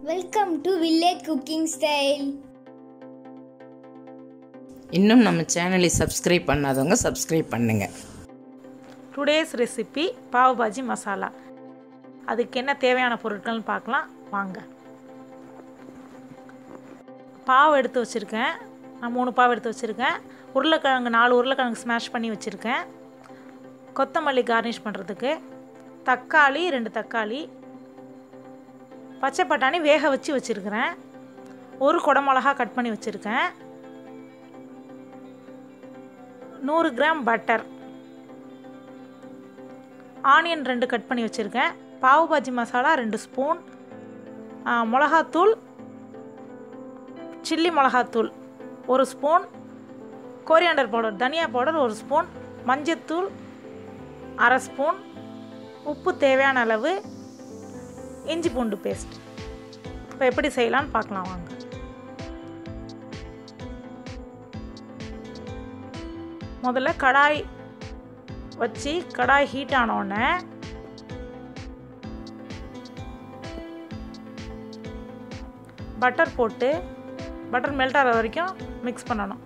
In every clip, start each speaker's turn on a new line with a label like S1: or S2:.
S1: Welcome to Village Cooking Style.
S2: இன்னும் நம்ம சேனலை சப்ஸ்கிரைப் பண்ணாதவங்க சப்ஸ்கிரைப் பண்ணுங்க.
S3: Today's recipe Pav Bhaji Masala. அதுக்கு என்ன தேவையான பொருட்கள்னு பார்க்கலாம் வாங்க. பாவு எடுத்து வச்சிருக்கேன். நான் 3 பாவு எடுத்து வச்சிருக்கேன். உருளைக்கிழங்கு 4 உருளைக்கிழங்கு ஸ்மாஷ் பண்ணி வச்சிருக்கேன். கொத்தமல்லி கார்னிஷ் பண்ணுறதுக்கு, தக்காளி 2 தக்காளி, பச்சை பட்டாணி வேக வச்சு வச்சுருக்கிறேன், ஒரு குடமிளகா கட் பண்ணி வச்சுருக்கேன், 100 கிராம் பட்டர், ஆனியன் 2 கட் பண்ணி வச்சுருக்கேன், பாவ் பாஜி மசாலா 2 ஸ்பூன், மிளகாத்தூள் சில்லி மிளகாத்தூள் 1 ஸ்பூன், கோரியாண்டர் பவுடர் தனியா பவுடர் 1 ஸ்பூன், மஞ்சத்தூள் 1/2 ஸ்பூன், உப்பு தேவையான அளவு, இஞ்சி பூண்டு பேஸ்ட். இப்போ எப்படி செய்யலான்னு பார்க்கலாம் வாங்க. முதல்ல கடாய் வச்சு கடாய் ஹீட் ஆனோடனே பட்டர் போட்டு பட்டர் மெல்ட் ஆகிற வரைக்கும் மிக்ஸ் பண்ணணும்.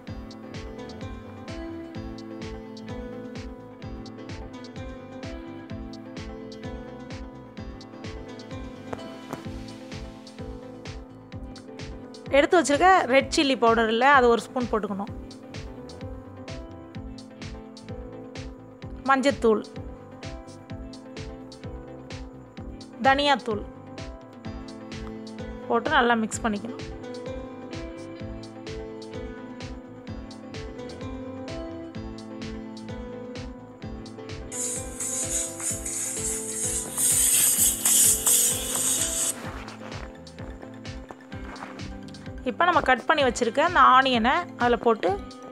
S3: எடுத்து வச்சுருக்க ரெட் சில்லி பவுடர் இல்லை, அது 1 ஸ்பூன் போட்டுக்கணும். மஞ்சத்தூள், தனியாத்தூள் போட்டு நல்லா மிக்ஸ் பண்ணிக்கணும். இப்போ நம்ம கட் பண்ணி வச்சுருக்க அந்த ஆனியனை அதில் போட்டு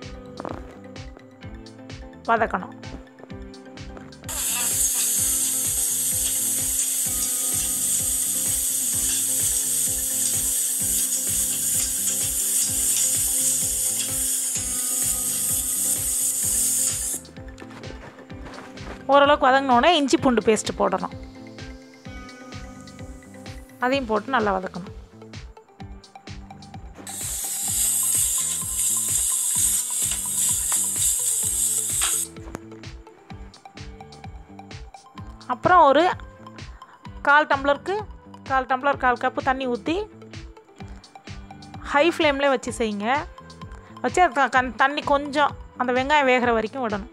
S3: வதக்கணும். ஓரளவுக்கு வதங்கினோடனே இஞ்சி பூண்டு பேஸ்ட்டு போடணும். அதையும் போட்டு நல்லா வதக்கணும். அப்புறம் ஒரு 1/4 டம்ளருக்கு 1/4 டம்ளர் 1/4 கப்பு தண்ணி ஊற்றி ஹை ஃப்ளேம்லேயே வச்சு செய்யுங்க. வச்சு தண்ணி கொஞ்சம் அந்த வெங்காயம் வேகிற வரைக்கும் விடணும்.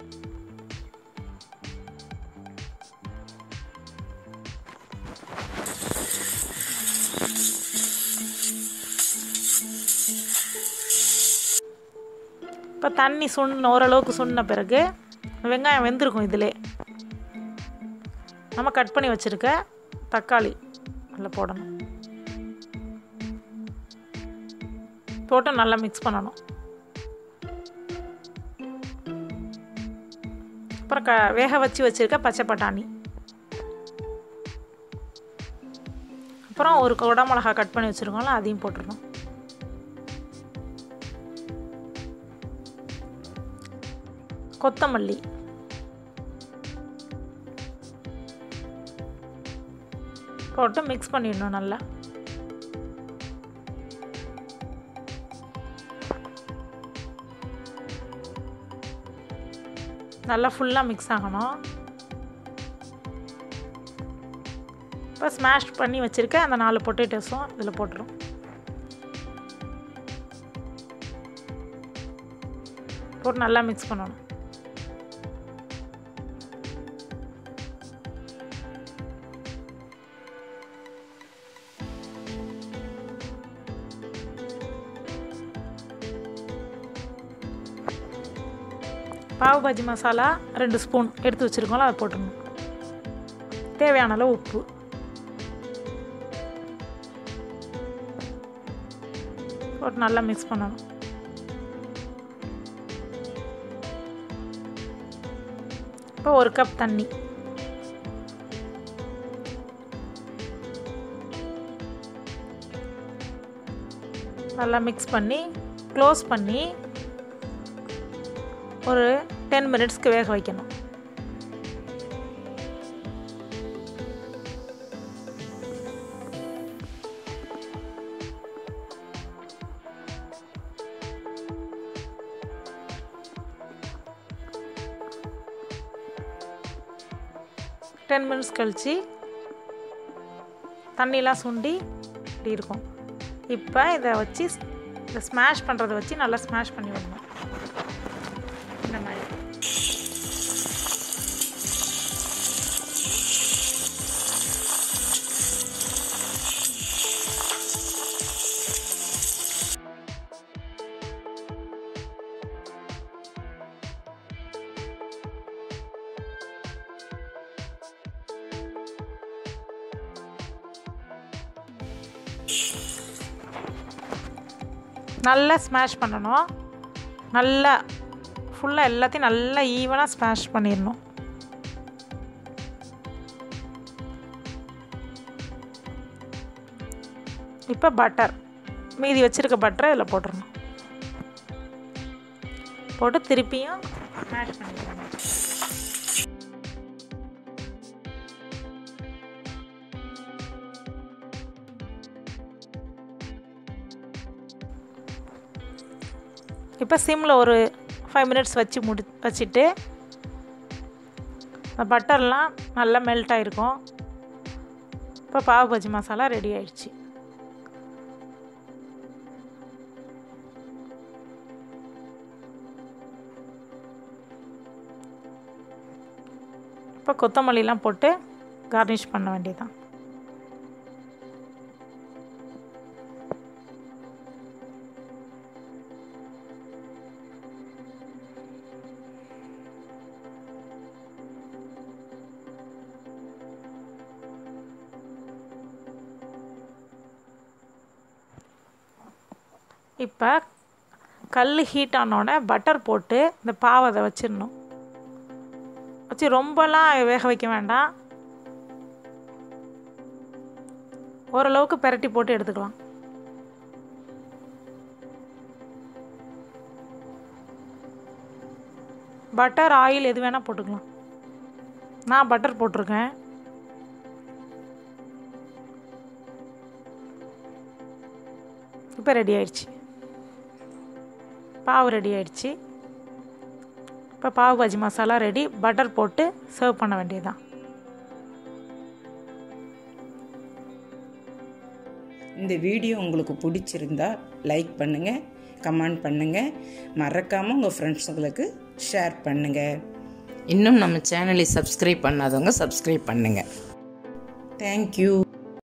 S3: இப்போ தண்ணி ஓரளவுக்கு சுண்ணின பிறகு வெங்காயம் வெந்திருக்கும். இதிலே நம்ம கட் பண்ணி வச்சுருக்க தக்காளி அதில் போடணும். போட்டு நல்லா மிக்ஸ் பண்ணணும். அப்புறம் வேக வச்சு வச்சுருக்க பச்சை பட்டாணி, அப்புறம் ஒரு குடமிளகா கட் பண்ணி வச்சுருக்கோம்ல அதையும் போட்டுருக்கோம். கொத்தமல்லி, போட்டு மிக்ஸ் பண்ணிடணும். நல்லா நல்லா ஃபுல்லாக மிக்ஸ் ஆகணும். இப்போ ஸ்மாஷ் பண்ணி வச்சுருக்க அந்த 4 பொட்டேட்டோஸும் இதில் போட்டுரும். போட்டு நல்லா மிக்ஸ் பண்ணணும். பாவ் பாஜி மசாலா 2 ஸ்பூன் எடுத்து வச்சுருக்கோம்ல அதை போட்டுருணும். தேவையான அளவு உப்பு, போட்டு நல்லா மிக்ஸ் பண்ணணும். இப்போ 1 கப் தண்ணி, நல்லா மிக்ஸ் பண்ணி க்ளோஸ் பண்ணி ஒரு 10 மினிட்ஸ்க்கு வேக வைக்கணும். 10 minutes கழிச்சு தண்ணிலாம் சுண்டி இப்படி இருக்கும். இப்போ இதை வச்சு இதை ஸ்மாஷ் பண்ணுறதை வச்சு நல்லா ஸ்மாஷ் பண்ணி விடணும். இந்த மாதிரி நல்லா ஸ்மாஷ் பண்ணணும். நல்லா ஃபுல்லாக எல்லாத்தையும் நல்லா ஈவனாக ஸ்மாஷ் பண்ணிடணும். இப்போ பட்டர் மீதி வச்சுருக்க பட்டரை இதில் போட்டுடணும். போட்டு திருப்பியும் ஸ்மாஷ் பண்ணிடணும். இப்போ சிம்மில் ஒரு 5 minutes வச்சுட்டு பட்டர்லாம் நல்லா மெல்ட் ஆகிருக்கும். இப்போ பாவ் பஜ்ஜி மசாலா ரெடி ஆயிடுச்சு. இப்போ கொத்தமல்லிலாம் போட்டு கார்னிஷ் பண்ண வேண்டியதுதான். இப்போ கல் ஹீட் ஆனோடனே பட்டர் போட்டு இந்த பாவதை வச்சிடணும். வச்சு ரொம்பலாம் வேக வைக்க வேண்டாம். ஓரளவுக்கு பெரட்டி போட்டு எடுத்துக்கலாம். பட்டர் ஆயில் எது வேணால் போட்டுக்கலாம். நான் பட்டர் போட்டிருக்கேன். இப்போ ரெடி ஆயிடுச்சு. பாவு ரெடி ஆயிடுச்சு. இப்போ பாவ் பஜ்ஜி மசாலா ரெடி. பட்டர் போட்டு சர்வ் பண்ண வேண்டியதுதான்.
S2: இந்த வீடியோ உங்களுக்கு பிடிச்சிருந்தா லைக் பண்ணுங்கள், கமெண்ட் பண்ணுங்கள், மறக்காமல் உங்கள் ஃப்ரெண்ட்ஸுங்களுக்கு ஷேர் பண்ணுங்கள். இன்னும் நம்ம சேனலை சப்ஸ்கிரைப் பண்ணாதவங்க சப்ஸ்கிரைப் பண்ணுங்கள். தேங்க்யூ.